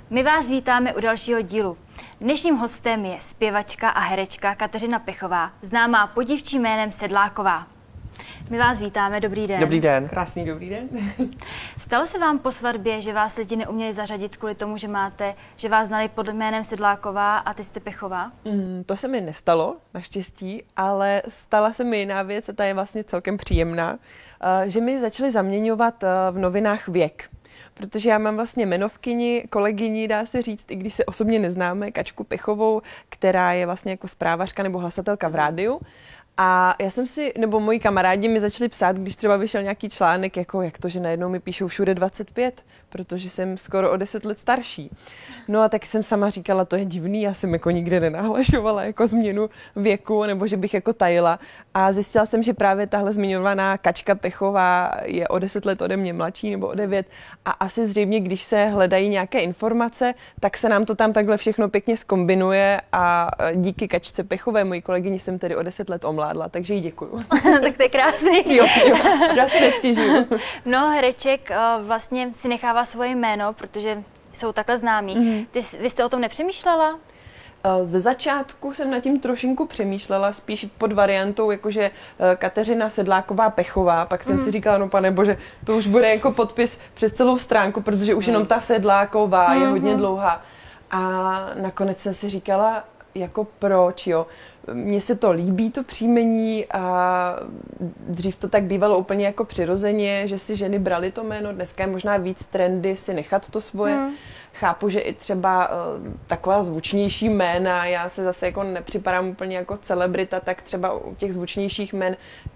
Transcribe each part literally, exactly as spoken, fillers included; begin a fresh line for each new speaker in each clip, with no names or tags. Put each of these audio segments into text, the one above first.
My vás vítáme u dalšího dílu. Dnešním hostem je zpěvačka a herečka Kateřina Pechová, známá pod dívčím jménem Sedláková. My vás vítáme, dobrý den.
Dobrý den.
Krásný dobrý den.
Stalo se vám po svatbě, že vás lidi neuměli zařadit kvůli tomu, že máte, že vás znali pod jménem Sedláková a ty jste Pechová?
Mm, to se mi nestalo, naštěstí, ale stala se mi jiná věc a ta je vlastně celkem příjemná, uh, že mi začali zaměňovat uh, v novinách věk. Protože já mám vlastně jmenovkyni, kolegyni, dá se říct, i když se osobně neznáme, Kačku Pechovou, která je vlastně jako zprávařka nebo hlasatelka v rádiu. A já jsem si, nebo moji kamarádi mi začali psát, když třeba vyšel nějaký článek, jako jak to, že najednou mi píšou všude dvacet pět, protože jsem skoro o deset let starší. No a tak jsem sama říkala, to je divný, já jsem jako nikde nenahlašovala jako změnu věku, nebo že bych jako tajila. A zjistila jsem, že právě tahle zmiňovaná Kačka Pechová je o deset let ode mě mladší, nebo o devět. A asi zřejmě, když se hledají nějaké informace, tak se nám to tam takhle všechno pěkně zkombinuje a díky Kačce Pechové, mojí kolegyni, jsem tedy o deset let omládla, takže jí děkuju.
Tak to je krásný.
Jo, jo, já si nestěžuju.
Mnoho hereček uh, vlastně si nechává svoje jméno, protože jsou takhle známí. Mm-hmm. Ty, vy jste o tom nepřemýšlela?
Ze začátku jsem nad tím trošinku přemýšlela, spíš pod variantou, jakože Kateřina Sedláková Pechová, pak jsem mm. si říkala, no pane bože, to už bude jako podpis přes celou stránku, protože už mm. jenom ta Sedláková mm-hmm. je hodně dlouhá. A nakonec jsem si říkala, jako proč, jo. Mně se to líbí, to příjmení, a dřív to tak bývalo úplně jako přirozeně, že si ženy braly to jméno, dneska je možná víc trendy si nechat to svoje. Hmm. Chápu, že i třeba uh, taková zvučnější jména, já se zase jako nepřipadám úplně jako celebrita, tak třeba u těch zvučnějších jmén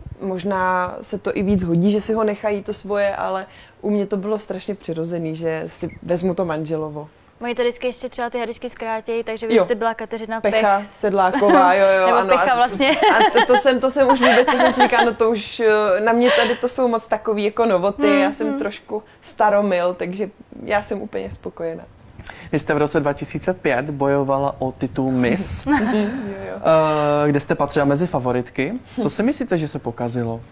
možná se to i víc hodí, že si ho nechají to svoje, ale u mě to bylo strašně přirozený, že si vezmu to manželovo.
Moji to vždycky ještě třeba ty herečky zkrátějí, takže vy
jo.
jste byla Kateřina
Pecha,
Pech.
Sedláková, jo, jo.
Nebo
ano,
Pecha vlastně.
A to, to, jsem, to jsem už vůbec, to jsem si říkala, no to už, na mě tady to jsou moc takový jako novoty, hmm, já jsem hmm. trošku staromil, takže já jsem úplně spokojená.
Vy jste v roce dva tisíce pět bojovala o titul Miss,
jo, jo.
kde jste patřila mezi favoritky. Co si myslíte, že se pokazilo?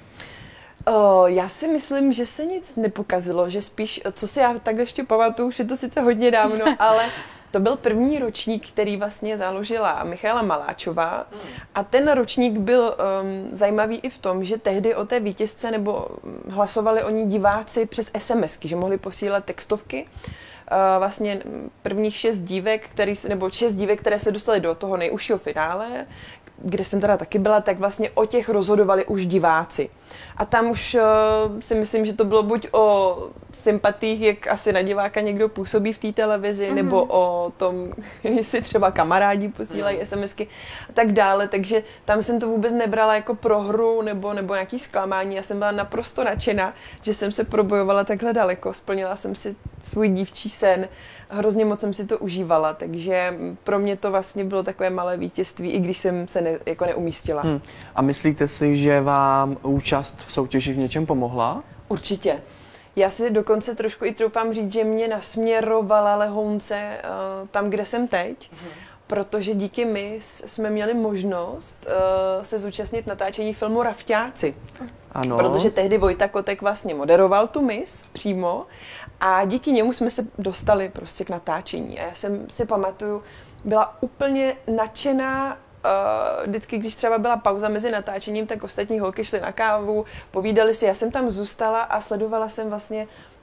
O, já si myslím, že se nic nepokazilo, že spíš, co si já takhle ještě pamatuju, už je to sice hodně dávno, ale to byl první ročník, který vlastně založila Michaela Maláčová a ten ročník byl um, zajímavý i v tom, že tehdy o té vítězce nebo hlasovali o ní diváci přes SMSky, že mohli posílat textovky. Uh, vlastně prvních šest dívek, který, nebo šest dívek, které se dostaly do toho nejužšího finále, kde jsem teda taky byla, tak vlastně o těch rozhodovali už diváci. A tam už uh, si myslím, že to bylo buď o sympatiích, jak asi na diváka někdo působí v té televizi, mm-hmm. nebo o tom, jestli třeba kamarádi posílají mm. SMSky a tak dále. Takže tam jsem to vůbec nebrala jako prohru nebo, nebo nějaký zklamání. Já jsem byla naprosto nadšená, že jsem se probojovala takhle daleko. Splnila jsem si svůj dívčí sen. Hrozně moc jsem si to užívala, takže pro mě to vlastně bylo takové malé vítězství, i když jsem se ne, jako neumístila. Hmm.
A myslíte si, že vám účast v soutěži v něčem pomohla?
Určitě. Já si dokonce trošku i troufám říct, že mě nasměrovala lehounce uh, tam, kde jsem teď, hmm. protože díky Miss jsme měli možnost uh, se zúčastnit natáčení filmu Rafťáci.
Ano.
Protože tehdy Vojta Kotek vlastně moderoval tu Miss přímo a díky němu jsme se dostali prostě k natáčení. A já jsem si pamatuju, byla úplně nadšená, uh, vždycky, když třeba byla pauza mezi natáčením, tak ostatní holky šly na kávu, povídali si, já jsem tam zůstala a sledovala jsem vlastně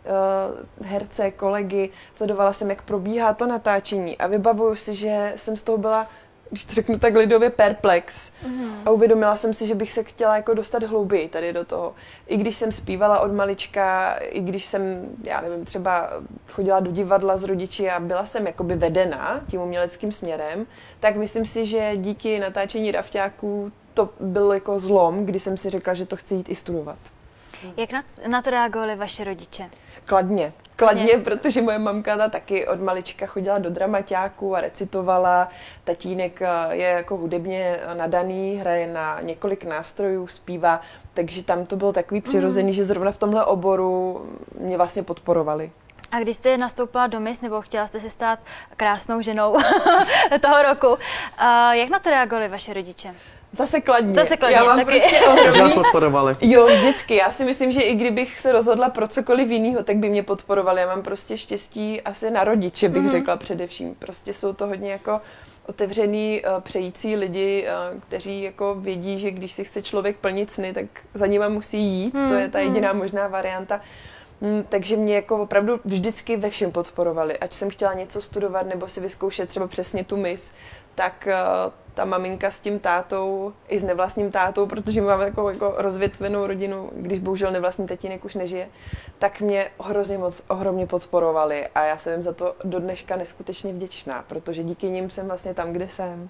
uh, herce, kolegy, sledovala jsem, jak probíhá to natáčení a vybavuju si, že jsem z toho byla, když to řeknu tak lidově, perplex. Mm. A uvědomila jsem si, že bych se chtěla jako dostat hlouběji tady do toho. I když jsem zpívala od malička, i když jsem, já nevím, třeba chodila do divadla s rodiči a byla jsem jakoby vedena tím uměleckým směrem, tak myslím si, že díky natáčení Rafťáků to byl jako zlom, kdy jsem si řekla, že to chci jít i studovat.
Jak na, na to reagovali vaše rodiče?
Kladně. Kladně, protože moje mamka ta taky od malička chodila do dramaťáku a recitovala. Tatínek je jako hudebně nadaný, hraje na několik nástrojů, zpívá, takže tam to bylo takový přirozený, mm. že zrovna v tomhle oboru mě vlastně podporovali.
A když jste nastoupila do Miss, nebo chtěla jste se stát krásnou ženou toho roku, jak na to reagovali vaše rodiče?
Zase kladně.
Zase kladně,
Já mám
taky.
prostě
Takže vás
ohromný...
podporovali.
Jo, vždycky. Já si myslím, že i kdybych se rozhodla pro cokoliv jiného, tak by mě podporovali. Já mám prostě štěstí asi na rodiče, bych mm-hmm. řekla především. Prostě jsou to hodně jako otevřený, uh, přející lidi, uh, kteří jako vědí, že když si chce člověk plnit sny, tak za nima musí jít. Mm-hmm. To je ta jediná možná varianta. Mm, takže mě jako opravdu vždycky ve všem podporovali. Ať jsem chtěla něco studovat nebo si vyzkoušet třeba přesně tu mis, tak uh, ta maminka s tím tátou, i s nevlastním tátou, protože máme jako, jako rozvětvenou rodinu, když bohužel nevlastní tatínek už nežije, tak mě hrozně moc, ohromně podporovali a já jsem jim za to do dneška neskutečně vděčná, protože díky nim jsem vlastně tam, kde jsem.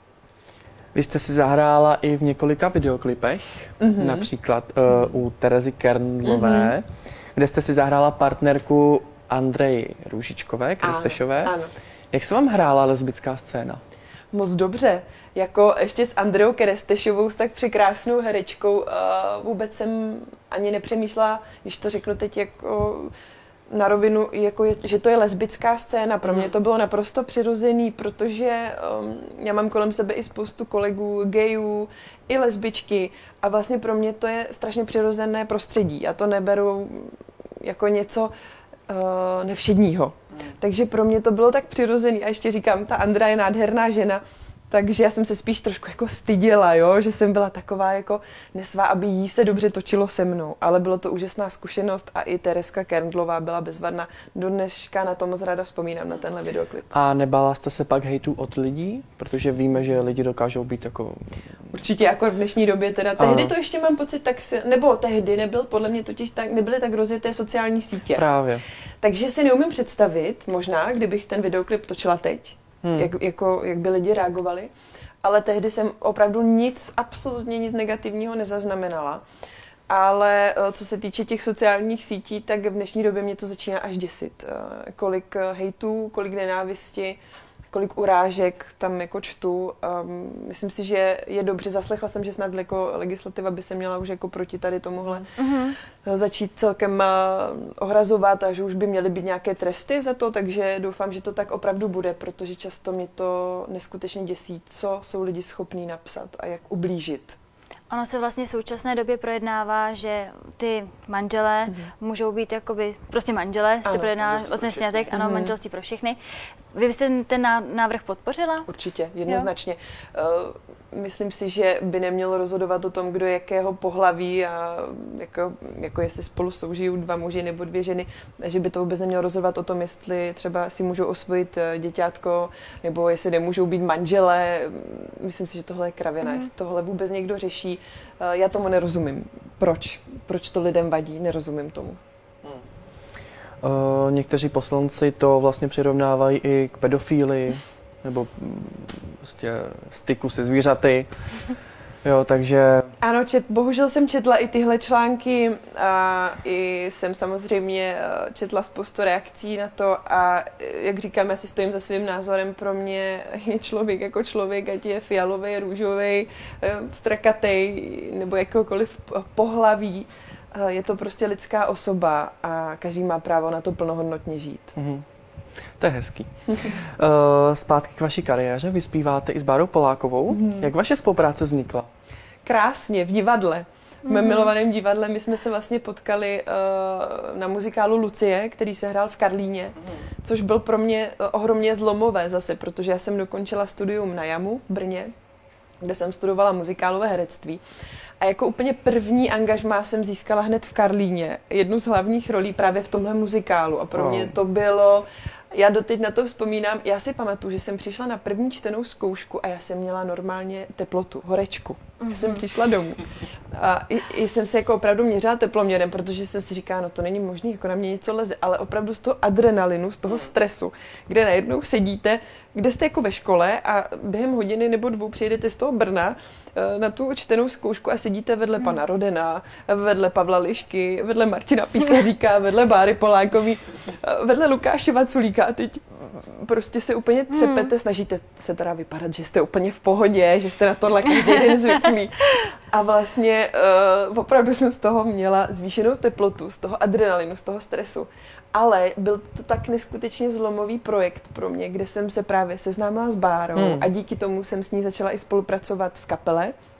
Vy jste si zahrála i v několika videoklipech, mm-hmm. například uh, u Terezy Kernlové, mm-hmm. kde jste si zahrála partnerku Andreji Růžičkové, Kristešové.
Ano, ano. Jak
se vám hrála lesbická scéna?
Moc dobře. Jako ještě s Andreou Kerestešovou, s tak překrásnou herečkou, uh, vůbec jsem ani nepřemýšlela, když to řeknu teď jako na rovinu, jako je, že to je lesbická scéna. Pro mě to bylo naprosto přirozený, protože um, já mám kolem sebe i spoustu kolegů, gayů, i lesbičky a vlastně pro mě to je strašně přirozené prostředí. Já to neberu jako něco uh, nevšedního. Hmm. Takže pro mě to bylo tak přirozený a ještě říkám, ta Andra je nádherná žena, takže já jsem se spíš trošku jako styděla, jo? Že jsem byla taková jako nesvá, aby jí se dobře točilo se mnou, ale bylo to úžasná zkušenost a i Tereska Kernlová byla bezvadná. Do dneška na to moc ráda vzpomínám, na tenhle videoklip.
A nebála jste se pak hejtu od lidí? Protože víme, že lidi dokážou být jako...
Určitě, jako v dnešní době teda. Tehdy ano. To ještě mám pocit tak si, nebo tehdy nebyl, podle mě totiž tak, nebyly tak rozjeté sociální sítě.
Právě.
Takže si neumím představit, možná, kdybych ten videoklip točila teď, Hmm. Jak, jako, jak by lidi reagovali, ale tehdy jsem opravdu nic, absolutně nic negativního nezaznamenala. Ale co se týče těch sociálních sítí, tak v dnešní době mě to začíná až děsit. Kolik hejtů, kolik nenávisti, kolik urážek tam jako čtu. Um, myslím si, že je dobře, zaslechla jsem, že snad jako legislativa by se měla už jako proti tady tomuhle mm-hmm. začít celkem uh, ohrazovat a že už by měly být nějaké tresty za to, takže doufám, že to tak opravdu bude, protože často mě to neskutečně děsí, co jsou lidi schopní napsat a jak ublížit.
Ono se vlastně v současné době projednává, že ty manželé mm-hmm. můžou být jakoby, prostě manželé, se projedná o ten sňatek, ano, mm-hmm. manželství pro všechny. Vy byste ten návrh podpořila?
Určitě, jednoznačně. Jo. Myslím si, že by nemělo rozhodovat o tom, kdo jakého pohlaví a jako, jako jestli spolu soužijí dva muži nebo dvě ženy, že by to vůbec nemělo rozhodovat o tom, jestli třeba si můžou osvojit děťátko nebo jestli nemůžou být manželé. Myslím si, že tohle je kravina, mm. jestli tohle vůbec někdo řeší. Já tomu nerozumím. Proč? Proč to lidem vadí? Nerozumím tomu.
Uh, někteří poslanci to vlastně přirovnávají i k pedofílii nebo prostě styku se zvířaty. Jo, takže...
Ano, čet, bohužel jsem četla i tyhle články a i jsem samozřejmě četla spoustu reakcí na to a jak říkám, já si stojím za svým názorem, pro mě je člověk jako člověk, ať je fialový, růžový, strakatej nebo jakoukoliv pohlaví. Je to prostě lidská osoba a každý má právo na to plnohodnotně žít. Mm-hmm.
To je hezký. uh, zpátky k vaší kariéře. Vy zpíváte i s Bárou Polákovou. Mm-hmm. Jak vaše spolupráce vznikla?
Krásně, v divadle. V mém mm-hmm. milovaném divadle. My jsme se vlastně potkali uh, na muzikálu Lucie, který se hrál v Karlíně, mm-hmm. což byl pro mě uh, ohromně zlomové zase, protože já jsem dokončila studium na JAMu v Brně, kde jsem studovala muzikálové herectví. A jako úplně první angažmá jsem získala hned v Karlíně jednu z hlavních rolí právě v tomhle muzikálu. A pro wow. mě to bylo, já doteď na to vzpomínám, já si pamatuju, že jsem přišla na první čtenou zkoušku a já jsem měla normálně teplotu, horečku. Mm-hmm. Já jsem přišla domů a i, i jsem se jako opravdu měřila teploměrem, protože jsem si říkala, no to není možné, jako na mě něco leze, ale opravdu z toho adrenalinu, z toho stresu, kde najednou sedíte, kde jste jako ve škole a během hodiny nebo dvou přijedete z toho Brna na tu čtenou zkoušku a sedíte vedle pana Rodena, vedle Pavla Lišky, vedle Martina Písaříka, vedle Báry Polákový, vedle Lukáše Vaculíka a teď prostě se úplně třepete, snažíte se teda vypadat, že jste úplně v pohodě, že jste na tohle každý den zvyklí. A vlastně uh, opravdu jsem z toho měla zvýšenou teplotu, z toho adrenalinu, z toho stresu. Ale byl to tak neskutečně zlomový projekt pro mě, kde jsem se právě seznámila s Bárou hmm. a díky tomu jsem s ní začala i spolupracovat v kapele.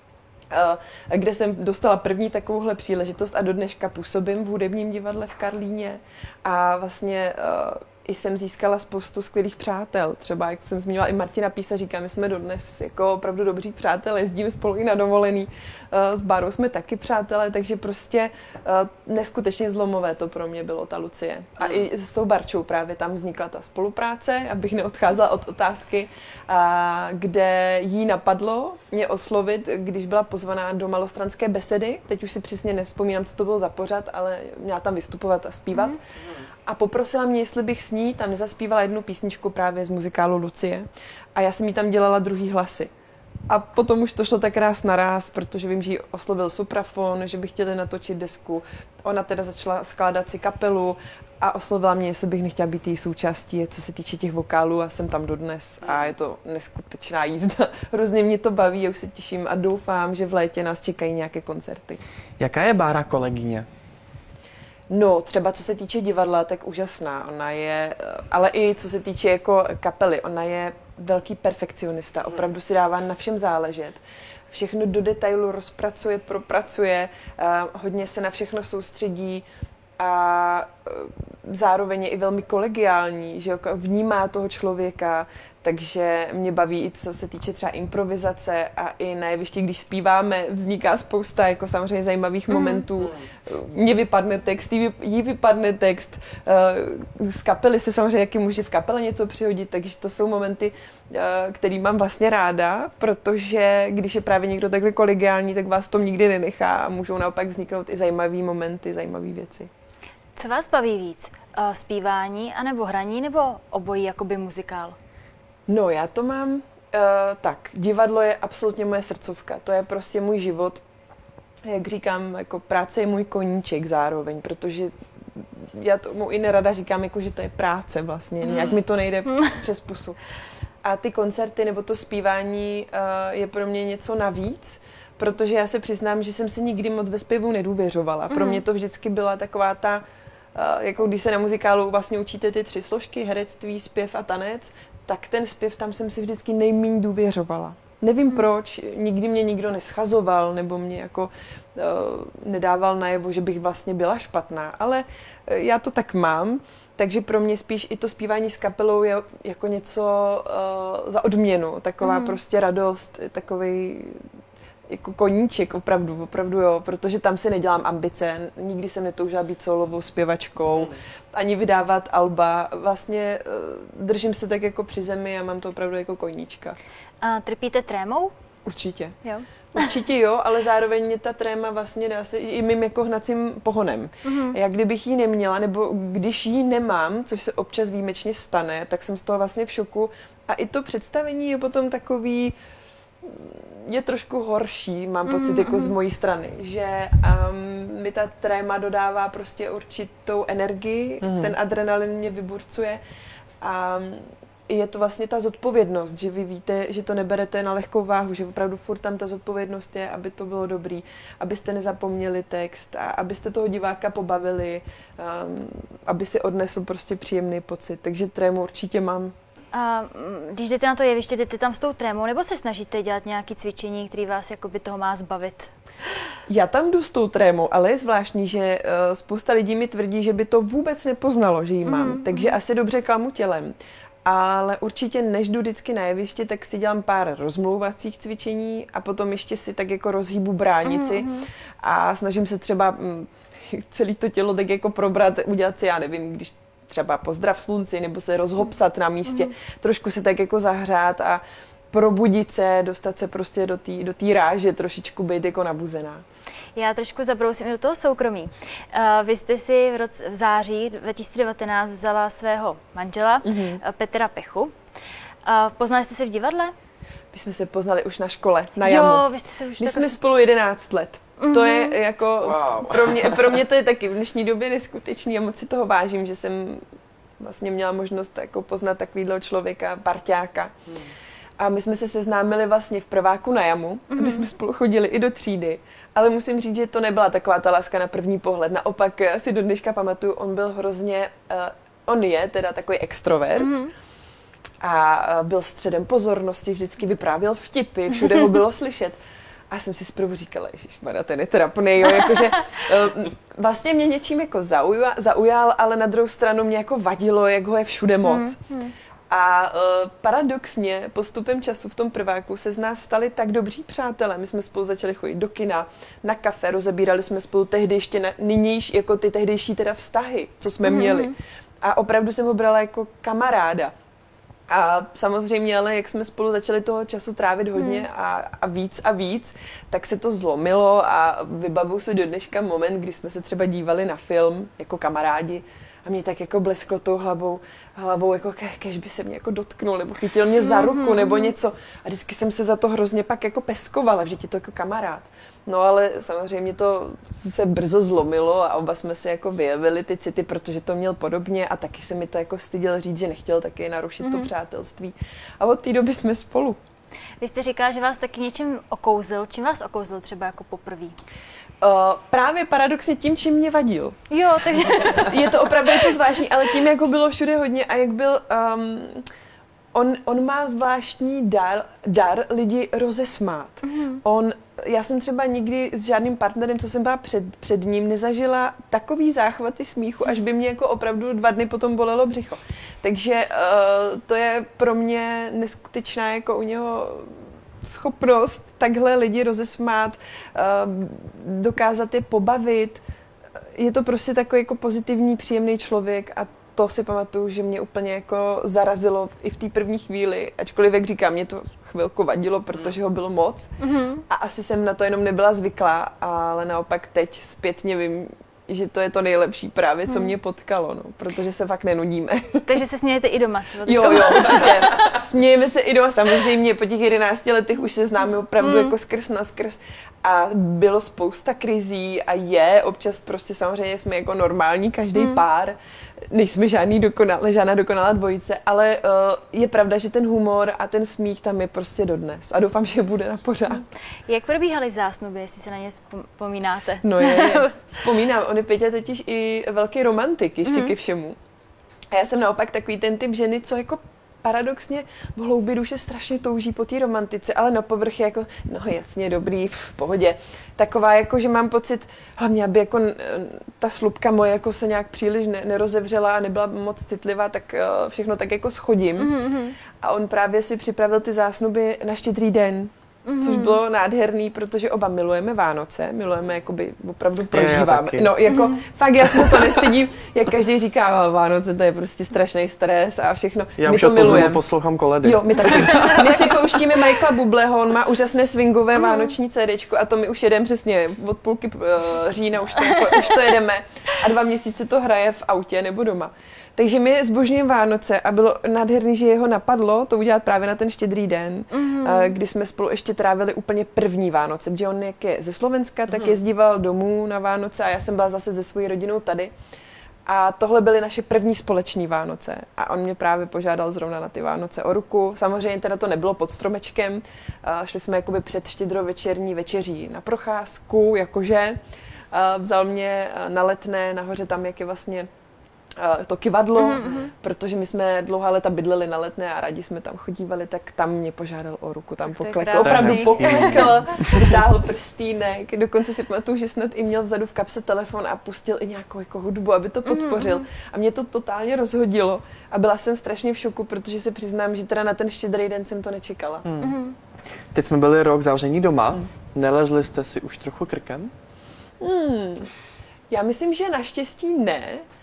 kde jsem dostala první takovouhle příležitost a do dneška působím v hudebním divadle v Karlíně a vlastně i jsem získala spoustu skvělých přátel. Třeba, jak jsem zmínila, i Martina Písa říká, my jsme dodnes jako opravdu dobří přátelé, jezdíme spolu i na dovolený. S Bárou jsme taky přátelé, takže prostě neskutečně zlomové to pro mě bylo, ta Lucie. A i s tou Barčou právě tam vznikla ta spolupráce, abych neodcházela od otázky, a kde jí napadlo mě oslovit, když byla pozvaná do Malostranské besedy. Teď už si přesně nevzpomínám, co to bylo za pořad, ale měla tam vystupovat a zpívat. Mm. A poprosila mě, jestli bych s ní tam nezaspívala jednu písničku právě z muzikálu Lucie. A já jsem jí tam dělala druhý hlasy. A potom už to šlo tak ráz na ráz, protože vím, že jí oslovil Suprafon, že by chtěli natočit desku. Ona teda začala skládat si kapelu a oslovila mě, jestli bych nechtěla být její součástí, co se týče těch vokálů, a jsem tam dodnes. A je to neskutečná jízda. Hrozně mě to baví, já už se těším a doufám, že v létě nás čekají nějaké koncerty.
Jaká je Bára kolegyně?
No, třeba co se týče divadla, tak úžasná. Ona je, ale i co se týče jako kapely, ona je velký perfekcionista. Opravdu si dává na všem záležet. Všechno do detailu rozpracuje, propracuje, hodně se na všechno soustředí a zároveň je i velmi kolegiální, že vnímá toho člověka, takže mě baví i co se týče třeba improvizace a i na jevišti, když zpíváme, vzniká spousta jako samozřejmě zajímavých mm. momentů. Mně vypadne text, jí, jí vypadne text, z kapely se samozřejmě jaký může v kapele něco přihodit, takže to jsou momenty, který mám vlastně ráda, protože když je právě někdo takhle kolegiální, tak vás to nikdy nenechá a můžou naopak vzniknout i zajímavý momenty, zajímavé věci.
Co vás baví víc? Zpívání anebo hraní nebo obojí jakoby muzikál?
No, já to mám uh, tak. Divadlo je absolutně moje srdcovka. To je prostě můj život. Jak říkám, jako práce je můj koníček zároveň, protože já tomu i nerada říkám, jako, že to je práce vlastně. Nějak mi to nejde přes pusu. A ty koncerty nebo to zpívání uh, je pro mě něco navíc, protože já se přiznám, že jsem se nikdy moc ve zpěvu nedůvěřovala. Pro mě to vždycky byla taková ta, uh, jako když se na muzikálu vlastně učíte ty tři složky, herectví, zpěv a tanec, tak ten zpěv tam jsem si vždycky nejméně důvěřovala. Nevím hmm. proč, nikdy mě nikdo neschazoval nebo mě jako uh, nedával najevo, že bych vlastně byla špatná, ale uh, já to tak mám, takže pro mě spíš i to zpívání s kapelou je jako něco uh, za odměnu, taková hmm. prostě radost, takovej jako koníček, opravdu, opravdu jo, protože tam si nedělám ambice, nikdy jsem netoužila být solovou zpěvačkou, ani vydávat alba, vlastně uh, držím se tak jako při zemi a mám to opravdu jako koníčka.
A trpíte trémou?
Určitě.
Jo.
Určitě jo, ale zároveň mě ta tréma vlastně dá se i mým jako hnacím pohonem. Mm-hmm. Jak kdybych ji neměla, nebo když ji nemám, což se občas výjimečně stane, tak jsem z toho vlastně v šoku a i to představení je potom takový, je trošku horší, mám pocit, mm, jako mm. z mojí strany, že um, mi ta tréma dodává prostě určitou energii, mm. ten adrenalin mě vyburcuje a je to vlastně ta zodpovědnost, že vy víte, že to neberete na lehkou váhu, že opravdu furt tam ta zodpovědnost je, aby to bylo dobrý, abyste nezapomněli text a abyste toho diváka pobavili, um, aby si odnesl prostě příjemný pocit, takže trému určitě mám.
A když jdete na to jeviště, jdete tam s tou trémou, nebo se snažíte dělat nějaké cvičení, které vás jakoby toho má zbavit?
Já tam jdu s tou trémou, ale je zvláštní, že uh, spousta lidí mi tvrdí, že by to vůbec nepoznalo, že ji mám, mm, takže mm. asi dobře klamu tělem. Ale určitě, než jdu vždycky na jeviště, tak si dělám pár rozmlouvacích cvičení a potom ještě si tak jako rozhýbu bránici mm, mm. a snažím se třeba mm, celé to tělo tak jako probrat, udělat si, já nevím, když třeba pozdrav slunci, nebo se rozhopsat na místě, mm. trošku se tak jako zahřát a probudit se, dostat se prostě do té do té ráže, trošičku být jako nabuzená.
Já trošku zabrousím do toho soukromí. Uh, vy jste si v, roce, v září dva tisíce devatenáct vzala svého manžela, mm-hmm. Petra Pechu. Uh, poznali jste se v divadle? My
jsme se poznali už na škole, na jamu.
Jo, vy jste se už
My jsme spolu jedenáct let. Mm-hmm. To je jako,
wow.
pro, mě, pro mě to je taky v dnešní době neskutečný a moc si toho vážím, že jsem vlastně měla možnost jako poznat takovýhle člověka, parťáka. Mm. A my jsme se seznámili vlastně v prváku na jamu, mm-hmm. aby jsme spolu chodili i do třídy. Ale musím říct, že to nebyla taková ta láska na první pohled. Naopak si do dneška pamatuju, on byl hrozně, uh, on je teda takový extrovert. Mm-hmm. A byl středem pozornosti, vždycky vyprávěl vtipy, všude ho bylo slyšet. A jsem si zprvu říkala, ježišmarja, ten je trapný, jo, jakože vlastně mě něčím jako zaujal, zaujal, ale na druhou stranu mě jako vadilo, jak ho je všude moc. Hmm, hmm. A uh, paradoxně postupem času v tom prváku se z nás stali tak dobří přátelé. My jsme spolu začali chodit do kina, na kafe, rozebírali jsme spolu tehdy ještě na, nynější, jako ty tehdejší teda vztahy, co jsme mm-hmm. měli. A opravdu jsem ho brala jako kamaráda. A samozřejmě, ale jak jsme spolu začali toho času trávit hodně hmm. a, a víc a víc, tak se to zlomilo a vybavuju si do dneška moment, kdy jsme se třeba dívali na film jako kamarádi a mě tak jako blesklo tou hlavou, hlavou jako kež by se mě jako dotknul nebo chytil mě za ruku nebo něco. A vždycky jsem se za to hrozně pak jako peskovala, že je to jako kamarád. No ale samozřejmě to se brzo zlomilo a oba jsme si jako vyjevili ty city, protože to měl podobně a taky se mi to jako styděl říct, že nechtěl taky narušit mm-hmm. to přátelství. A od té doby jsme spolu.
Vy jste říkala, že vás taky něčím okouzil. Čím vás okouzil třeba jako poprvé?
Uh, právě paradoxně tím, čím mě vadil.
Jo, takže...
Je to opravdu je to zvláštní, ale tím, jak ho bylo všude hodně a jak byl... Um, on, on má zvláštní dar, dar lidi rozesmát. Mm-hmm. On, já jsem třeba nikdy s žádným partnerem, co jsem byla před, před ním, nezažila takový záchvaty smíchu, až by mě jako opravdu dva dny potom bolelo břicho. Takže uh, to je pro mě neskutečná jako u něho schopnost takhle lidi rozesmát, uh, dokázat je pobavit. Je to prostě takový jako pozitivní, příjemný člověk a to si pamatuju, že mě úplně jako zarazilo i v té první chvíli, ačkoliv, jak říkám, mě to chvilku vadilo, protože ho bylo moc mm-hmm. a asi jsem na to jenom nebyla zvyklá, ale naopak teď zpětně vím, že to je to nejlepší právě, co mě potkalo, no, protože se fakt nenudíme.
Takže se smějete i doma?
Jo, jo, určitě. Smějeme se i doma, samozřejmě po těch jedenácti letech už se známe opravdu mm. jako skrz na skrz a bylo spousta krizí a je, občas prostě samozřejmě jsme jako normální každý mm. pár, nejsme žádný dokonalé, žádná dokonalá dvojice, ale uh, je pravda, že ten humor a ten smích tam je prostě dodnes a doufám, že bude na pořád.
Jak probíhaly zásnuby, jestli se na ně vzpomínáte?
No je, je. Vzpomínám, on je Péťa totiž i velký romantik ještě mm. ke všemu. A já jsem naopak takový ten typ ženy, co jako paradoxně v hloubi duše strašně touží po té romantice, ale na povrch je jako, no jasně, dobrý, v pohodě. Taková jako, že mám pocit, hlavně aby jako ta slupka moje jako se nějak příliš ne, nerozevřela a nebyla moc citlivá, tak uh, všechno tak jako schodím. Mm-hmm. A on právě si připravil ty zásnuby na Štědrý den. Mm-hmm. Což bylo nádherný, protože oba milujeme Vánoce, milujeme, jakoby opravdu prožíváme. No, jako mm-hmm. fakt já se za to nestydím, jak každý říká, Vánoce to je prostě strašný stres a všechno.
Já
my
už
to
od podzimu
milujeme.
poslouchám koledy.
Jo, my taky. My si pouštíme Michaela Bubleho, on má úžasné swingové mm-hmm. vánoční cédéčko a to my už jedeme přesně od půlky uh, října, už to, už to jedeme a dva měsíce to hraje v autě nebo doma. Takže my zbožňujeme Vánoce a bylo nádherný, že jeho napadlo to udělat právě na ten Štědrý den, mm-hmm. kdy jsme spolu ještě trávili úplně první Vánoce, protože on jak je ze Slovenska, tak mm-hmm. jezdíval domů na Vánoce a já jsem byla zase se svojí rodinou tady. A tohle byly naše první společní Vánoce a on mě právě požádal zrovna na ty Vánoce o ruku. Samozřejmě teda to nebylo pod stromečkem, šli jsme jakoby před štědrovečerní večeří na procházku, jakože. Vzal mě na Letné, nahoře tam, jak je vlastně to kyvadlo, mm-hmm. protože my jsme dlouhá léta bydleli na Letné a rádi jsme tam chodívali, tak tam mě požádal o ruku, tam poklekl, opravdu poklekl, vytáhl prstínek, dokonce si pamatuju, že snad i měl vzadu v kapse telefon a pustil i nějakou jako hudbu, aby to podpořil mm-hmm. a mě to totálně rozhodilo a byla jsem strašně v šoku, protože se přiznám, že teda na ten Štědrý den jsem to nečekala. Mm.
Teď jsme byli rok zavření doma, mm. nelezli jste si už trochu krkem?
Hmm. Já myslím, že naštěstí ne,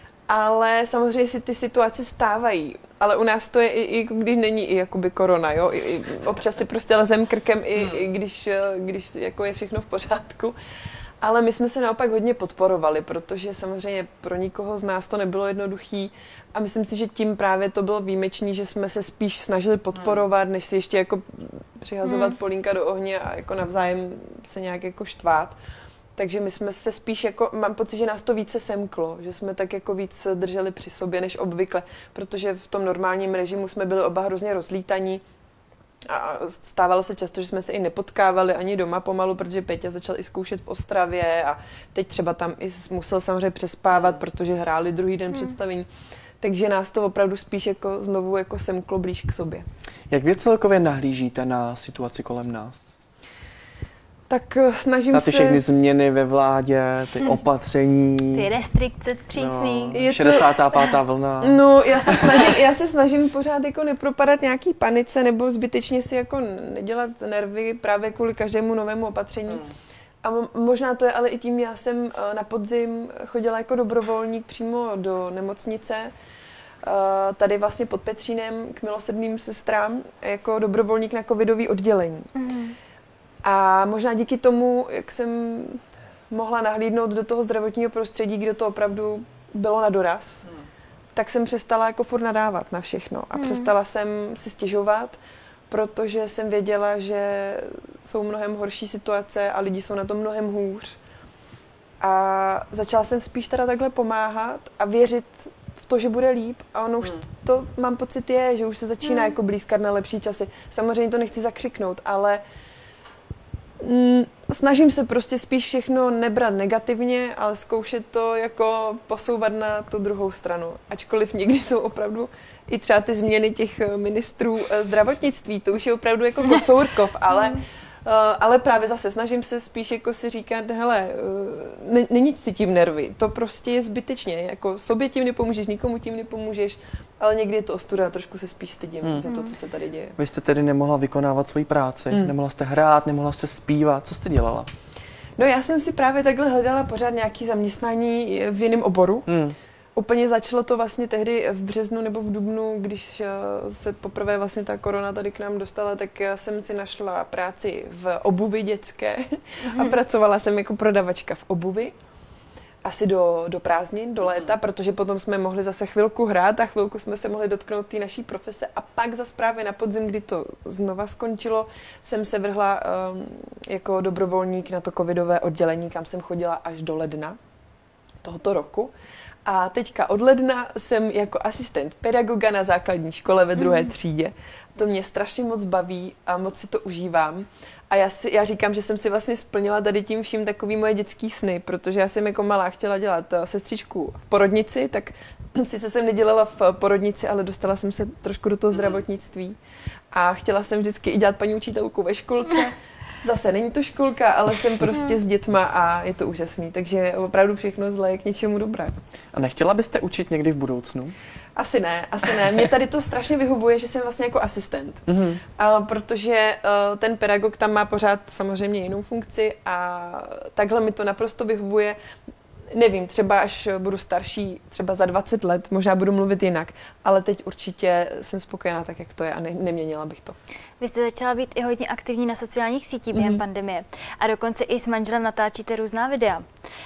ale samozřejmě si ty situace stávají. Ale u nás to je i, i když není i jakoby korona, jo. I, i občas si prostě lezem krkem, i, hmm. i když, když jako je všechno v pořádku. Ale my jsme se naopak hodně podporovali, protože samozřejmě pro nikoho z nás to nebylo jednoduchý. A myslím si, že tím právě to bylo výjimečný, že jsme se spíš snažili podporovat, než si ještě jako přihazovat hmm. polínka do ohně a jako navzájem se nějak jako štvát. Takže my jsme se spíš jako, mám pocit, že nás to více semklo, že jsme tak jako víc drželi při sobě než obvykle, protože v tom normálním režimu jsme byli oba hrozně rozlítaní a stávalo se často, že jsme se i nepotkávali ani doma pomalu, protože Péťa začal i zkoušet v Ostravě a teď třeba tam i musel samozřejmě přespávat, protože hráli druhý den hmm. představení. Takže nás to opravdu spíš jako znovu jako semklo blíž k sobě.
Jak vy celkově nahlížíte na situaci kolem nás?
Tak snažím
na ty
se...
všechny změny ve vládě, ty hmm. opatření.
Ty restrikce přísný.
No, je šedesátá pátá To... vlna.
No, já se, snažím, já se snažím pořád jako nepropadat nějaký panice nebo zbytečně si jako nedělat nervy právě kvůli každému novému opatření. Hmm. A možná to je ale i tím, já jsem na podzim chodila jako dobrovolník přímo do nemocnice, tady vlastně pod Petřínem k milosrdným sestrám, jako dobrovolník na covidový oddělení. Mm. A možná díky tomu, jak jsem mohla nahlídnout do toho zdravotního prostředí, kde to opravdu bylo na doraz, mm. tak jsem přestala jako furt nadávat na všechno a mm. přestala jsem si stěžovat, protože jsem věděla, že jsou mnohem horší situace a lidi jsou na tom mnohem hůř. A začala jsem spíš teda takhle pomáhat a věřit v to, že bude líp. A ono už hmm. to, mám pocit, je, že už se začíná hmm. jako blízkat na lepší časy. Samozřejmě to nechci zakřiknout, ale mm, snažím se prostě spíš všechno nebrat negativně, ale zkoušet to jako posouvat na tu druhou stranu. Ačkoliv někdy jsou opravdu i třeba ty změny těch ministrů zdravotnictví, to už je opravdu jako Kocourkov, ale, uh, ale právě zase snažím se spíš jako si říkat, hele, uh, není si tím nervy, to prostě je zbytečně, jako sobě tím nepomůžeš, nikomu tím nepomůžeš, ale někdy je to ostuda, trošku se spíš stydím hmm. za to, co se tady děje.
Vy jste tedy nemohla vykonávat svoji práci, hmm. nemohla jste hrát, nemohla jste zpívat, co jste dělala?
No já jsem si právě takhle hledala pořád nějaké zaměstnání v jiném oboru. Hmm. Úplně začalo to vlastně tehdy v březnu nebo v dubnu, když se poprvé vlastně ta korona tady k nám dostala, tak já jsem si našla práci v obuvi dětské a pracovala jsem jako prodavačka v obuvi. Asi do, do prázdnin, do léta, protože potom jsme mohli zase chvilku hrát a chvilku jsme se mohli dotknout té naší profese a pak zase právě na podzim, kdy to znova skončilo, jsem se vrhla um, jako dobrovolník na to covidové oddělení, kam jsem chodila až do ledna tohoto roku. A teďka od ledna jsem jako asistent pedagoga na základní škole ve druhé mm. třídě. To mě strašně moc baví a moc si to užívám. A já, si, já říkám, že jsem si vlastně splnila tady tím vším takový moje dětský sny, protože já jsem jako malá chtěla dělat sestřičku v porodnici, tak sice jsem nedělala v porodnici, ale dostala jsem se trošku do toho zdravotnictví. A chtěla jsem vždycky i dělat paní učitelku ve školce. Zase není to školka, ale jsem prostě s dětma a je to úžasný, takže opravdu všechno zlé je k něčemu dobré.
A nechtěla byste učit někdy v budoucnu?
Asi ne, asi ne. Mě tady to strašně vyhovuje, že jsem vlastně jako asistent, mm-hmm. a protože uh, ten pedagog tam má pořád samozřejmě jinou funkci a takhle mi to naprosto vyhovuje. Nevím, třeba až budu starší, třeba za dvacet let, možná budu mluvit jinak, ale teď určitě jsem spokojená tak, jak to je a ne, neměnila bych to.
Vy jste začala být i hodně aktivní na sociálních sítích během mm. pandemie a dokonce i s manželem natáčíte různá videa.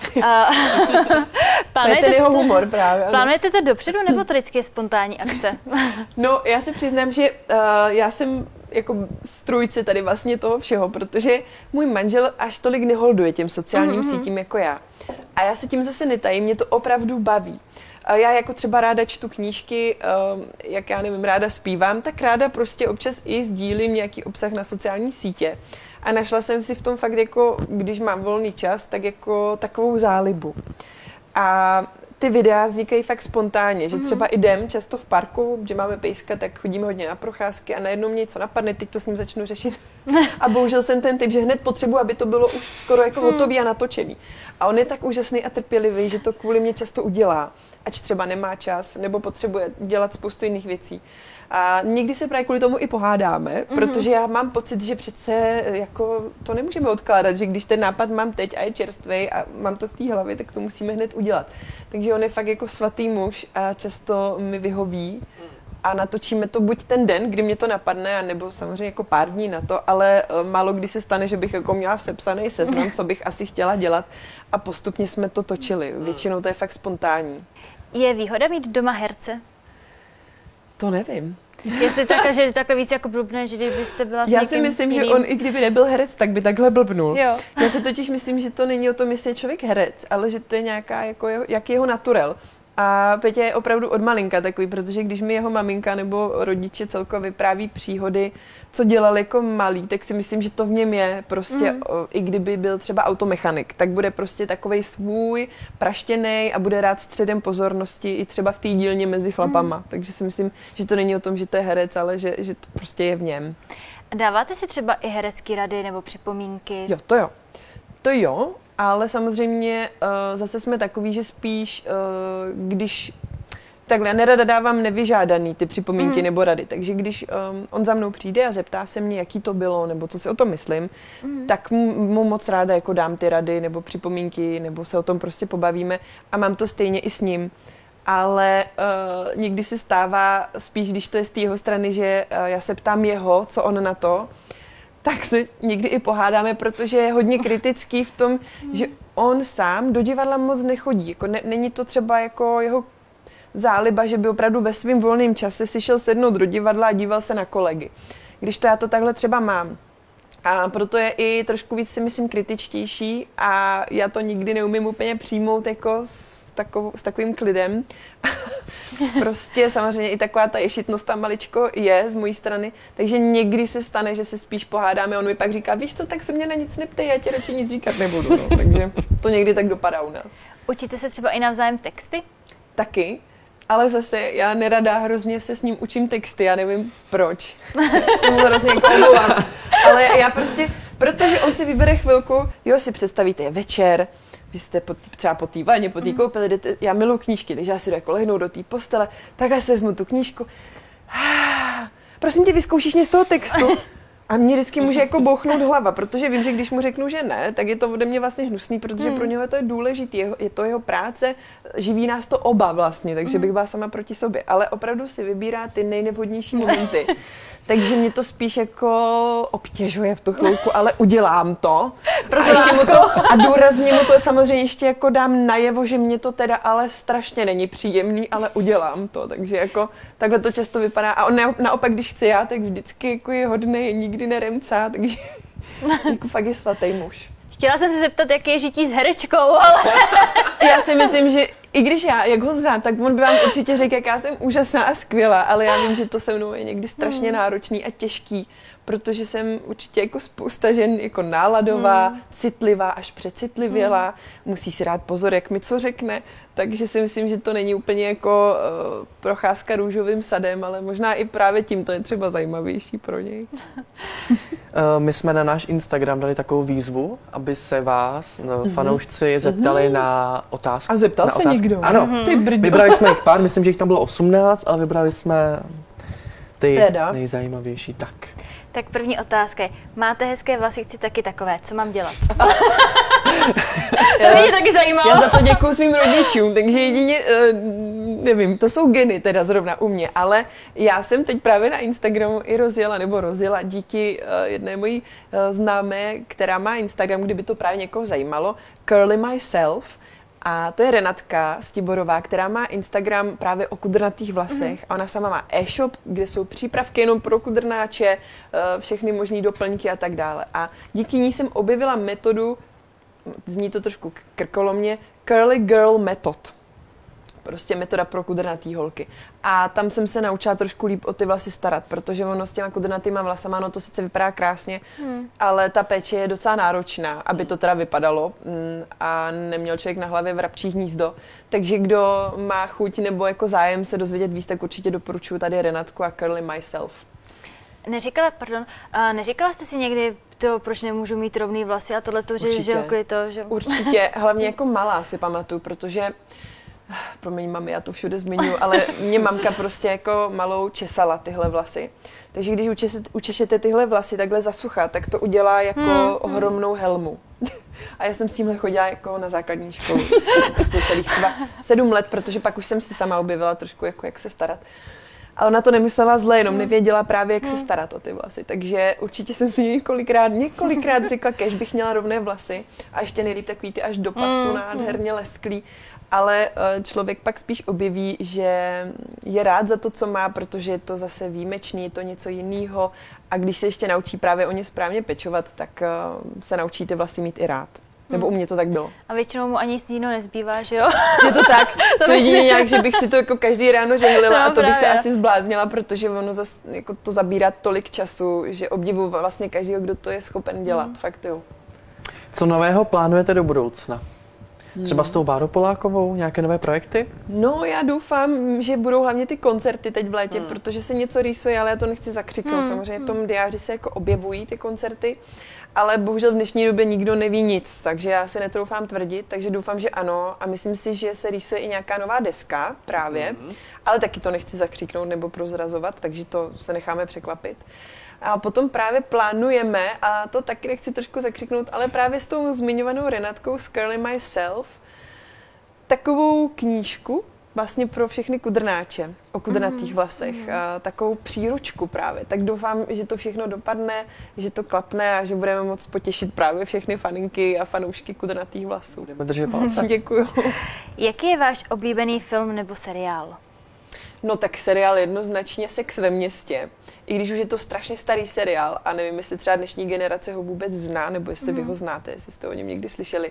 To je ten jeho humor právě. Ano.
Plánujete to dopředu nebo to vždycky je spontánní akce?
No, já si přiznám, že uh, já jsem jako strůjce tady vlastně toho všeho, protože můj manžel až tolik neholduje těm sociálním mm-hmm. sítím jako já. A já se tím zase netajím, mě to opravdu baví. A já jako třeba ráda čtu knížky, jak já nevím, ráda zpívám, tak ráda prostě občas i sdílím nějaký obsah na sociální sítě. A našla jsem si v tom fakt jako, když mám volný čas, tak jako takovou zálibu. A ty videa vznikají fakt spontánně, že třeba jdem často v parku, že máme pejska, tak chodíme hodně na procházky a najednou mě něco napadne, teď to s ním začnu řešit. A bohužel jsem ten typ, že hned potřebuji, aby to bylo už skoro jako hotový a natočený. A on je tak úžasný a trpělivý, že to kvůli mě často udělá, ač třeba nemá čas nebo potřebuje dělat spoustu jiných věcí. A někdy se právě kvůli tomu i pohádáme, mm-hmm. protože já mám pocit, že přece jako to nemůžeme odkládat, že když ten nápad mám teď a je čerstvej a mám to v té hlavě, tak to musíme hned udělat. Takže on je fakt jako svatý muž a často mi vyhoví a natočíme to buď ten den, kdy mě to napadne, nebo samozřejmě jako pár dní na to, ale málo kdy se stane, že bych jako měla sepsaný seznam, co bych asi chtěla dělat a postupně jsme to točili. Většinou to je fakt spontánní.
Je výhoda mít doma herce?
To nevím.
Jestli takhle, že takhle víc jako blbne, že kdybyste byla s
Já si myslím, jiným... že on i kdyby nebyl herec, tak by takhle blbnul.
Jo.
Já si totiž myslím, že to není o tom, jestli je člověk herec, ale že to je nějaká, jako jeho, jak jeho naturel. A Peťa je opravdu od malinka takový, protože když mi jeho maminka nebo rodiče celkově vypráví příhody, co dělal jako malý, tak si myslím, že to v něm je prostě, mm. o, i kdyby byl třeba automechanik, tak bude prostě takovej svůj, praštěnej a bude rád středem pozornosti i třeba v té dílně mezi chlapama. Mm. Takže si myslím, že to není o tom, že to je herec, ale že, že to prostě je v něm.
Dáváte si třeba i herecké rady nebo připomínky?
Jo, to jo. To jo, ale samozřejmě uh, zase jsme takový, že spíš, uh, když takhle, nerada dávám nevyžádaný ty připomínky mm. nebo rady, takže když um, on za mnou přijde a zeptá se mě, jaký to bylo, nebo co si o tom myslím, mm. tak mu, mu moc ráda jako dám ty rady nebo připomínky, nebo se o tom prostě pobavíme a mám to stejně i s ním. Ale uh, někdy se stává, spíš když to je z té jeho strany, že uh, já se ptám jeho, co on na to, tak se někdy i pohádáme, protože je hodně kritický v tom, že on sám do divadla moc nechodí. Jako ne, není to třeba jako jeho záliba, že by opravdu ve svém volném čase si šel sednout do divadla a díval se na kolegy. Když to já to takhle třeba mám. A proto je i trošku víc, si myslím, kritičtější a já to nikdy neumím úplně přijmout jako s, takovou, s takovým klidem. Prostě samozřejmě i taková ta ješitnost tam maličko je z mojí strany, takže někdy se stane, že se spíš pohádáme, on mi pak říká, víš co, tak se mě na nic neptej, já ti radši nic říkat nebudu, no. Takže to někdy tak dopadá u nás.
Učíte se třeba i navzájem texty?
Taky. Ale zase já nerada hrozně se s ním učím texty, já nevím proč. Se mu hrozně jako omlouvám. Ale já prostě, protože on si vybere chvilku, jo, si představíte, je večer, vy jste po tý, třeba po té vaně, po té koupeli, jdete, já miluji knížky, takže já si jdu jako lehnout do té postele, takhle si vezmu tu knížku. Prosím tě, vyzkoušíš mě z toho textu. A mě vždycky může jako bouchnout hlava, protože vím, že když mu řeknu, že ne, tak je to ode mě vlastně hnusný, protože hmm. pro něho to je důležité, je to jeho práce, živí nás to oba vlastně, takže bych byla sama proti sobě, ale opravdu si vybírá ty nejnevhodnější momenty. Takže mě to spíš jako obtěžuje v tu chvilku, ale udělám to. A, ještě mu to a důrazně mu to samozřejmě ještě jako dám najevo, že mě to teda ale strašně není příjemný, ale udělám to. Takže jako takhle to často vypadá. A on naopak, když chci já, tak vždycky jako je hodnej, nikdy neremcá, takže jako fakt je svatý muž.
Chtěla jsem se zeptat, jak je žití s herečkou, ale...
Já si myslím, že i když já, jak ho znám, tak on by vám určitě řekl, jak já jsem úžasná a skvělá, ale já vím, že to se mnou je někdy strašně náročný a těžký, protože jsem určitě jako spousta žen jako náladová, hmm. citlivá, až přecitlivělá, hmm. musí si dát pozor, jak mi co řekne, takže si myslím, že to není úplně jako uh, procházka růžovým sadem, ale možná i právě tím to je třeba zajímavější pro něj.
My jsme na náš Instagram dali takovou výzvu, aby se vás mm-hmm. fanoušci zeptali mm-hmm. na otázku.
A zeptal
na
se
otázku.
někdo?
Ano, mm-hmm. vybrali jsme jich pár, myslím, že jich tam bylo osmnáct, ale vybrali jsme ty teda nejzajímavější. Tak.
Tak první otázka je, máte hezké vlasy, chci taky takové, co mám dělat? To mě taky zajímalo.
Já za to děkuju svým rodičům, takže jedině, nevím, to jsou geny teda zrovna u mě, ale já jsem teď právě na Instagramu i rozjela, nebo rozjela díky jedné mojí známé, která má Instagram, kdyby to právě někoho zajímalo, Curly Myself. A to je Renatka Stiborová, která má Instagram právě o kudrnatých vlasech. Mm-hmm. A ona sama má e-shop, kde jsou přípravky jenom pro kudrnáče, všechny možný doplňky a tak dále. A díky ní jsem objevila metodu, zní to trošku krkolomně, Curly Girl Method. Prostě metoda pro kudrnatý holky. A tam jsem se naučila trošku líp o ty vlasy starat, protože ono s těma kudrnatýma vlasama, no to sice vypadá krásně, hmm. ale ta péče je docela náročná, aby to teda vypadalo a neměl člověk na hlavě vrabčí hnízdo. Takže kdo má chuť nebo jako zájem se dozvědět víc, tak určitě doporučuji tady Renatku a Curly Myself.
Neříkala, pardon, neříkala jste si někdy to, proč nemůžu mít rovný vlasy a tohle to, že, že je to, že...
Určitě, hlavně jako malá si pamatuju, protože promiň mami, já to všude zmiňuji, ale mě mamka prostě jako malou česala tyhle vlasy. Takže když učešete, učešete tyhle vlasy takhle za sucha, tak to udělá jako hmm. ohromnou helmu. A já jsem s tímhle chodila jako na základní školu. Prostě celých třeba sedm let, protože pak už jsem si sama objevila trošku jako jak se starat. A ona to nemyslela zle, jenom nevěděla právě, jak se starat o ty vlasy. Takže určitě jsem si několikrát, několikrát řekla, kež bych měla rovné vlasy. A ještě nejlíp takový ty až do pasu, nádherně lesklý. Ale člověk pak spíš objeví, že je rád za to, co má, protože je to zase výjimečný, je to něco jiného. A když se ještě naučí právě o ně správně pečovat, tak se naučí ty vlasy mít i rád. Nebo u mě to tak bylo.
A většinou mu ani nic jiného nezbývá, že jo?
Je to tak. To jedině nějak, že bych si to jako každý ráno žehlila no, a to právě. Bych se asi zbláznila, protože ono zas, jako to zabírá tolik času, že obdivuji vlastně každého, kdo to je schopen dělat. Mm. Fakt jo.
Co nového plánujete do budoucna? Třeba s tou Bárou Polákovou, nějaké nové projekty?
No, já doufám, že budou hlavně ty koncerty teď v létě, hmm. protože se něco rýsuje, ale já to nechci zakřiknout. Hmm. Samozřejmě v tom diáři se jako objevují ty koncerty, ale bohužel v dnešní době nikdo neví nic, takže já si netroufám tvrdit, takže doufám, že ano a myslím si, že se rýsuje i nějaká nová deska právě, hmm. ale taky to nechci zakřiknout nebo prozrazovat, takže to se necháme překvapit. A potom právě plánujeme, a to taky nechci trošku zakřiknout, ale právě s tou zmiňovanou Renatkou z Curly Myself, takovou knížku vlastně pro všechny kudrnáče o kudrnatých vlasech, mm. a takovou příručku právě. Tak doufám, že to všechno dopadne, že to klapne a že budeme moct potěšit právě všechny faninky a fanoušky kudrnatých vlasů.
Budeme držet palce.
Děkuju.
Jaký je váš oblíbený film nebo seriál?
No tak seriál jednoznačně Sex ve městě. I když už je to strašně starý seriál a nevím, jestli třeba dnešní generace ho vůbec zná, nebo jestli mm. vy ho znáte, jestli jste o něm někdy slyšeli.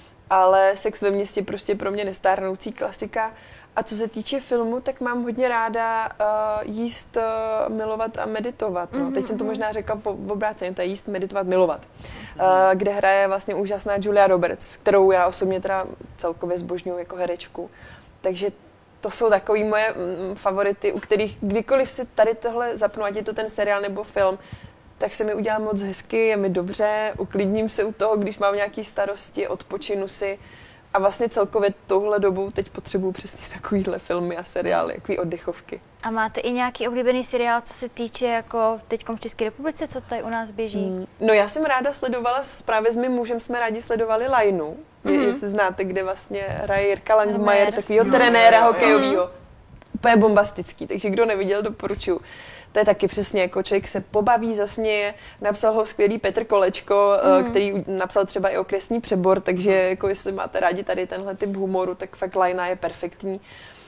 Ale Sex ve městě prostě pro mě nestárnoucí klasika. A co se týče filmu, tak mám hodně ráda uh, jíst, uh, milovat a meditovat. No. Teď jsem to možná řekla v, v obráceně, to je jíst, meditovat, milovat. Uh, kde hraje vlastně úžasná Julia Roberts, kterou já osobně teda celkově zbožňuji jako herečku. Takže to jsou takový moje mm, favority, u kterých kdykoliv si tady tohle zapnu, ať je to ten seriál nebo film, tak se mi udělá moc hezky, je mi dobře, uklidním se u toho, když mám nějaké starosti, odpočinu si. A vlastně celkově touhle dobou teď potřebuju přesně takovýhle filmy a seriály, takový oddechovky.
A máte i nějaký oblíbený seriál, co se týče jako teďkom v České republice, co tady u nás běží? Mm.
No já jsem ráda sledovala, právě s mým mužem jsme rádi sledovali Lajnu, mm-hmm. jestli znáte, kde vlastně hraje Jirka Langmajer, takovýho trenéra hokejovýho. Úplně bombastický, takže kdo neviděl, doporučuju. To je taky přesně jako člověk se pobaví, zasměje, napsal ho skvělý Petr Kolečko, mm. který napsal třeba i Okresní přebor, takže jako jestli máte rádi tady tenhle typ humoru, tak fakt Lajna je perfektní.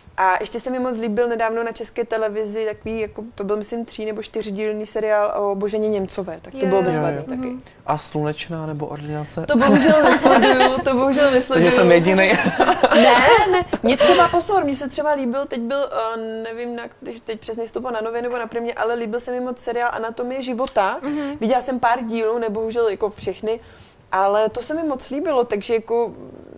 A ještě se mi moc líbil nedávno na České televizi takový, jako to byl myslím tří nebo čtyřdílný seriál o Boženě Němcové, tak to bylo bezvadný taky. Mm.
A Slunečná nebo Ordinace?
To bohužel nesleduju, to bohužel nesleduju.
Takže jsem jedinej.
Ne, ne, mě třeba pozor, mně se třeba líbil, teď byl, uh, nevím, na, teď přesně stoupil na Nově nebo na Primě, ale líbil se mi moc seriál Anatomie života. Mm-hmm. Viděla jsem pár dílů, nebohužel jako všechny, ale to se mi moc líbilo, takže jako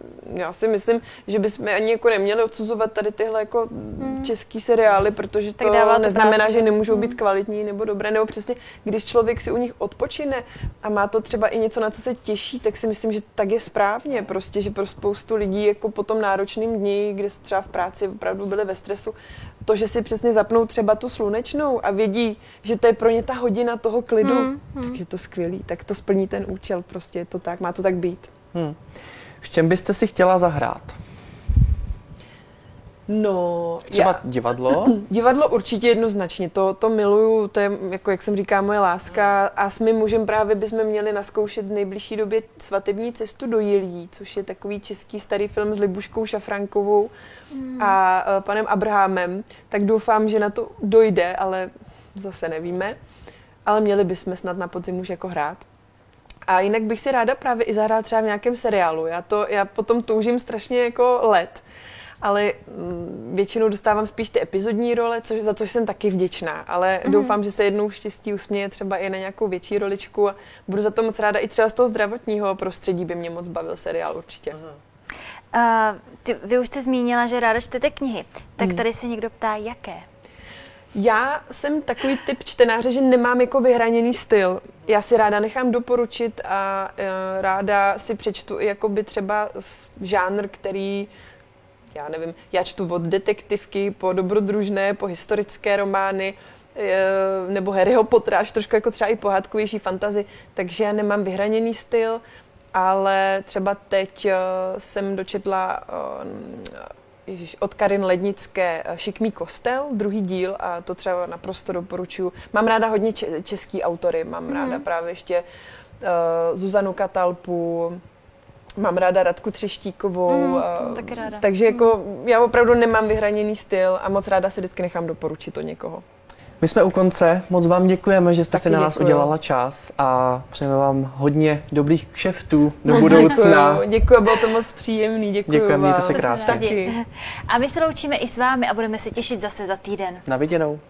já si myslím, že bychom ani jako neměli odsuzovat tady tyhle jako hmm. český seriály, protože to, to neznamená, práci. Že nemůžou být kvalitní nebo dobré, nebo přesně, když člověk si u nich odpočine a má to třeba i něco, na co se těší, tak si myslím, že tak je správně, prostě, že pro spoustu lidí jako po tom náročném dni, kde třeba v práci opravdu byli ve stresu, to, že si přesně zapnou třeba tu Slunečnou a vědí, že to je pro ně ta hodina toho klidu, hmm. tak je to skvělý, tak to splní ten účel, prostě je to tak, má to tak být.
Hmm. V čem byste si chtěla zahrát?
No,
třeba
já,
divadlo?
Divadlo určitě jednoznačně, to, to miluju, to je, jako jak jsem říká, moje láska a s mým mužem právě bychom měli naskoušet v nejbližší době Svatební cestu do Jilí, což je takový český starý film s Libuškou Šafránkovou mm. a uh, panem Abrahamem, tak doufám, že na to dojde, ale zase nevíme, ale měli bychom snad na podzim už jako hrát. A jinak bych si ráda právě i zahrála třeba v nějakém seriálu. Já, to, já potom toužím strašně jako let, ale mm, většinou dostávám spíš ty epizodní role, což, za což jsem taky vděčná. Ale mm. doufám, že se jednou štěstí usměje třeba i na nějakou větší roličku a budu za to moc ráda. I třeba z toho zdravotního prostředí by mě moc bavil seriál určitě.
Mm.
Uh, ty, vy už jste zmínila, že ráda čtete knihy. Tak tady se někdo ptá, jaké?
Já jsem takový typ čtenáře, že nemám jako vyhraněný styl. Já si ráda nechám doporučit a e, ráda si přečtu i jakoby třeba žánr, který, já nevím, já čtu od detektivky po dobrodružné, po historické romány, e, nebo Harryho Pottera, až trošku jako třeba i pohádkovější fantasy, takže já nemám vyhraněný styl, ale třeba teď e, jsem dočetla e, Ježiš, od Karin Lednické Šikmý kostel, druhý díl a to třeba naprosto doporučuji. Mám ráda hodně český autory, mám mm. ráda právě ještě uh, Zuzanu Katalpu, mám ráda Radku Třeštíkovou, mm, uh,
taky ráda.
Takže jako já opravdu nemám vyhraněný styl a moc ráda si vždycky nechám doporučit od někoho.
My jsme u konce, moc vám děkujeme, že jste
Taky
si na nás
děkuju.
udělala čas a přejeme vám hodně dobrých kšeftů do budoucna.
Děkuji, bylo to moc příjemný, děkuji
Děkujeme,
vám.
mějte se krásně.
Taky.
A my se loučíme i s vámi a budeme se těšit zase za týden.
Na viděnou.